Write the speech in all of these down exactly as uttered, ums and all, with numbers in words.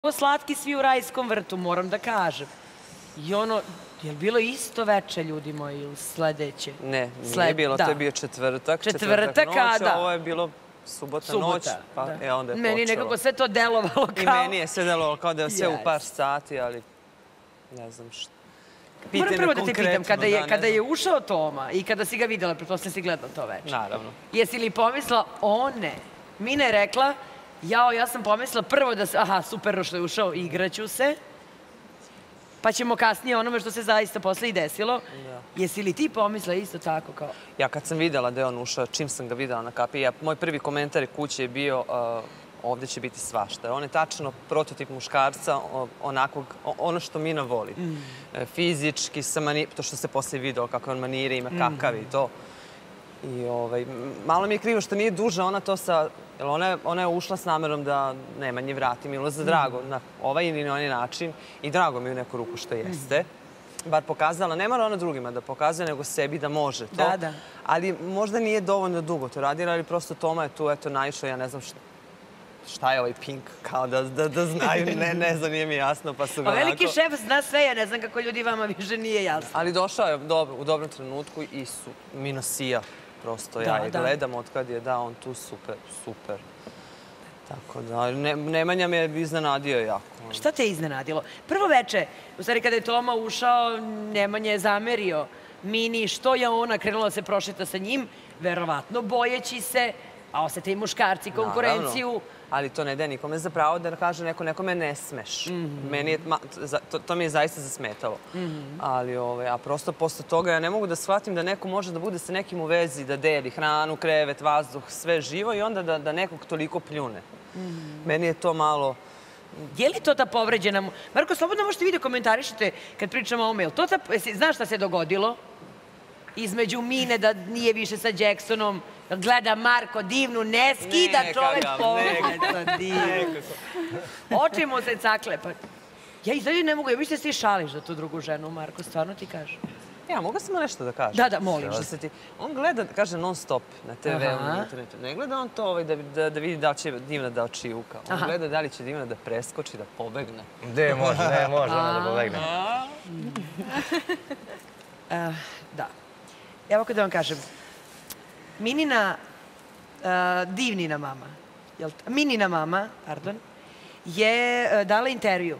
Slatki svi u rajskom vrtu, moram da kažem. I ono, je li bilo isto veče, ljudi moji, ili sledeće? Ne, nije bilo, to je bio četvrtak, četvrtak noć, a ovo je bilo subota noć, pa je onda je počelo. Meni nekako sve to delovalo kao... I meni je sve delovalo kao da je sve u par sati, ali ne znam što. Moram prvo da te pitam, kada je ušao Toma i kada si ga videla, pretpostavljam si gledala to večer. Naravno. Jesi li pomislila, o ne, Mina je rekla, jao, ja sam pomislila prvo da se, aha, super što je ušao, igraću se, pa ćemo kasnije onome što se zaista posle i desilo. Jesi li ti pomislila isto tako kao... Ja kad sam videla da je on ušao, čim sam ga videla na kapi, moj prvi komentar kuće je bio ovdje će biti svašta. On je tačno prototip muškarca, onakvog, ono što Mina voli. Fizički, to što se posle video kako on manire, ima kakav i to. I malo mi je krivo što nije duža ona to sa... Ona je ušla s namerom da Nemanji vrati Milu za drago na ovaj ili na onaj način i drago mi je u neku ruku što jeste. Bar pokazala, ne mora ona drugima da pokazuje, nego sebi da može to. Da, da. Ali možda nije dovoljno dugo to radila, ali prosto Toma je tu, eto, naišao, ja ne znam šta je ovaj Pink, kao da znaju, ne znam, nije mi jasno, pa su ga onako... Veliki šef zna sve, ja ne znam kako ljudi vama više nije jasno. Ali došao je u dobrom trenutku i su Mina sija. Prosto ja je gledam od kad je da on tu super, super. Tako da, Nemanja me iznenadio jako. Šta te je iznenadilo? Prvo veče, u stvari kada je Toma ušao, Nemanja je zamerio Mini, što je ona krenula da se prošeta sa njim, verovatno bojeći se, a osete i muškarci konkurenciju. Ali to ne daje nikome za pravo da kaže neko, nekome ne smeš. To mi je zaista zasmetalo. Ali, a prosto posle toga ja ne mogu da shvatim da neko može da bude sa nekim u vezi, da deli hranu, krevet, vazduh, sve živo i onda da nekog toliko pljune. Meni je to malo... Je li to ta povređena... Marko, slobodno možete vi da komentarišete kad pričamo o ovome. Znaš šta se dogodilo? Između Mine da nije više sa Jacksonom, gleda Marko divnu, ne skida čovek pogled. Oči mu se cakle. Ja izgleda ne mogu, ja više si šališ za tu drugu ženu, Marko, stvarno ti kažem. Ja, mogu samo nešto da kažem? Da, da, molim. On gleda, kaže, non stop na te ve u, na internetu. Ne gleda on to da vidi da li će Divna da očijuka. On gleda da li će Divna da preskoči, da pobegne. Gde može, ne može ona da pobegne. Da. Evo kada vam kažem, Minina, Divnina mama, Minina mama, pardon, je dala intervju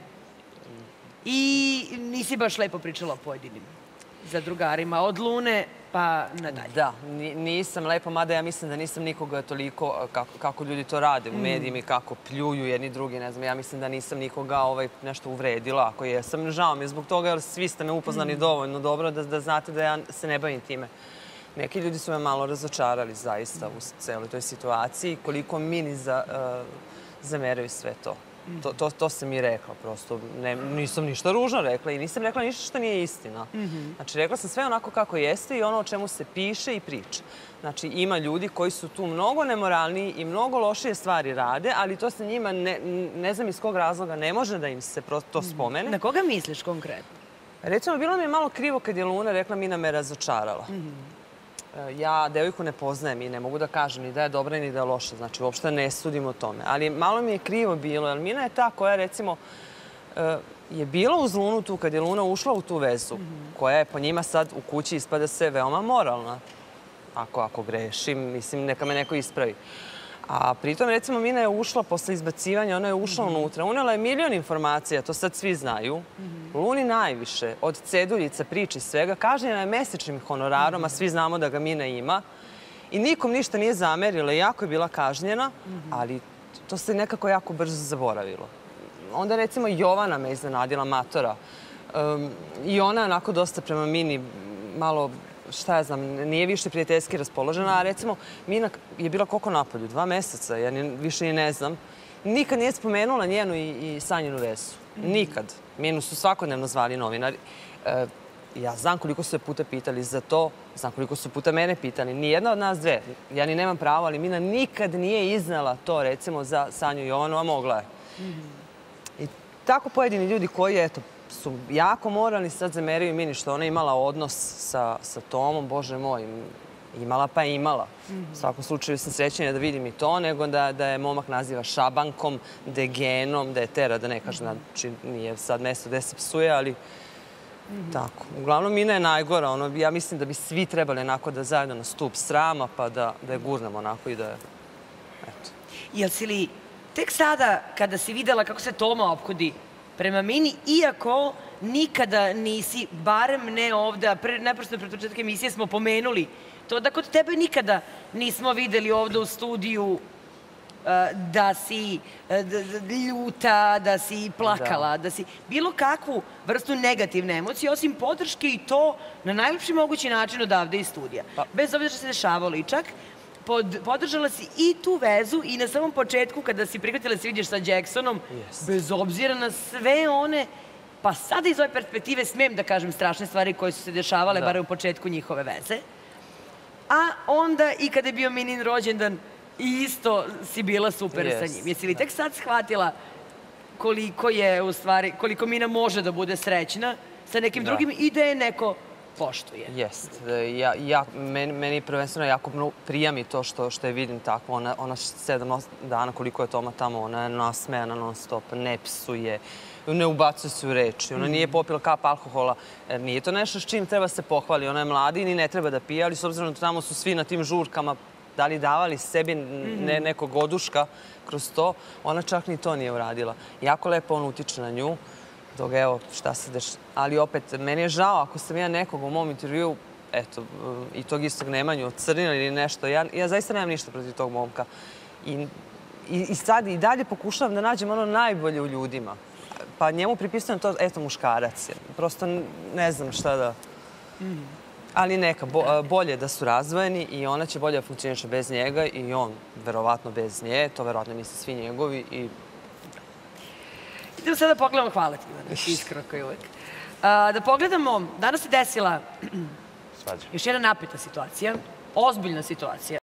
i nisi baš lepo pričala o pojedinim za drugarima, od Lune pa nadalje. Da, nisam lepo, mada ja mislim da nisam nikoga toliko, kako ljudi to rade u medijima i kako pljuju jedni drugi, ne znam, ja mislim da nisam nikoga nešto uvredila, ako jesam, žao mi je zbog toga, jer svi ste me upoznali dovoljno dobro da znate da ja se ne bavim time. Neki ljudi su me malo razočarali zaista u celoj toj situaciji, koliko Mini zameraju sve to. To sam i rekla, prosto nisam ništa ružno rekla i nisam rekla ništa što nije istina. Znači, rekla sam sve onako kako jeste i ono o čemu se piše i priča. Znači, ima ljudi koji su tu mnogo nemoralniji i mnogo lošije stvari rade, ali to se njima, ne znam iz kog razloga, ne može da im se to spomene. Na koga misliš konkretno? Recimo, bilo mi je malo krivo kad je Luna rekla Mina me razočarala. Ja devojku ne poznajem i ne mogu da kažem ni da je dobra ni da je loša. Znači, uopšte ne sudim o tome. Ali malo mi je krivo bilo, jer Mina je ta koja, recimo, je bila uz Lunu tu kad je Luna ušla u tu vezu, koja je po njima sad u kući ispada se veoma moralna. Ako grešim, mislim, neka me neko ispravi. A pritom, recimo, Mina je ušla posle izbacivanja, ona je ušla unutra. Unela je milion informacija, to sad svi znaju. Luni najviše, od ceduljica, priči svega, kažnjena je mesečnim honorarom, a svi znamo da ga Mina ima. I nikom ništa nije zamerila, jako je bila kažnjena, ali to se nekako jako brzo zaboravilo. Onda, recimo, Jovana me iznenadila, matora. I ona je onako dosta prema Mini malo... šta ja znam, nije više prijateljski raspoložena, a recimo Mina je bila koliko napolju, dva meseca, ja više ni ne znam, nikad nije spomenula njenu i Sanjinu vezu. Nikad. Minu su svakodnevno zvali novinari. Ja znam koliko su je puta pitali za to, znam koliko su puta mene pitali. Nijedna od nas dve, ja ni nemam pravo, ali Mina nikad nije iznala to, recimo, za Sanju i Jovanu, a mogla je. I tako pojedini ljudi koji, eto, su jako moralni, sad zameraju Mini što ona imala odnos sa Tomom, bože moj, Imala pa je imala. U svakom slučaju sam srećenja da vidim i to, nego da, da je momak naziva šabankom, degenom, da je tera, da ne kaže, znači nije sad mesto gde se psuje, ali tako. Uglavnom, Mina je najgora. Ono, ja mislim da bi svi trebali onako da zajedno na stup srama, pa da, da je gurnemo onako i da je... Eto. Jel si li tek sada, kada si videla kako se Toma ophodi prema Mini, iako nikada nisi, barem ne ovde, a pre, neprosto pred početak emisije smo pomenuli to da kod tebe nikada nismo videli ovde u studiju da si ljuta, da si plakala, da si bilo kakvu vrstu negativne emocije, osim podrške i to na najlepši mogući način odavde iz studija. Bez obzira što se dešavalo i čak podržala si i tu vezu i na samom početku kada si prihvatila da se vidiš sa Jacksonom, bez obzira na sve one, pa sada iz ove perspektive smem da kažem strašne stvari koje su se dešavale, bar u početku njihove veze. A onda i kada je bio Minin rođendan, i isto si bila super sa njim. Jesi li tek sad shvatila koliko je, u stvari, koliko Mina može da bude srećna sa nekim drugim i da je neko poštuje? Jest. Meni prvenstveno jako prija mi to što je vidim tako. Ona sedam dana koliko je Toma tamo, ona je nasmejana non stop, ne psuje, ne ubacuje se u reči. Ona nije popila kap alkohola. Nije to nešto s čim treba se pohvali. Ona je mlada i ne treba da pije, ali s obzirom da tamo su svi na tim žurkama da li davali sebi nekog oduška kroz to, ona čak ni to nije uradila. Jako lepo on utiče na nju, dok evo šta se deš... Ali opet, meni je žao ako sam ja nekog u mom intervju, eto, i tog istog Nemanju ocrnila ili nešto, ja zaista nemam ništa protiv tog momka. I sad i dalje pokušavam da nađem ono najbolje u ljudima. Pa njemu pripisujem to, eto, muškarac je. Prosto ne znam šta da... Ali neka, bolje da su razvojeni i ona će bolje da funkcioniše bez njega i on verovatno bez nje, to verovatno misle svi njegovi i... Idemo sada da pogledamo, hvala ti, Ivana, iskreno kao i uvek. Da pogledamo, danas se desila još jedna napeta situacija, ozbiljna situacija,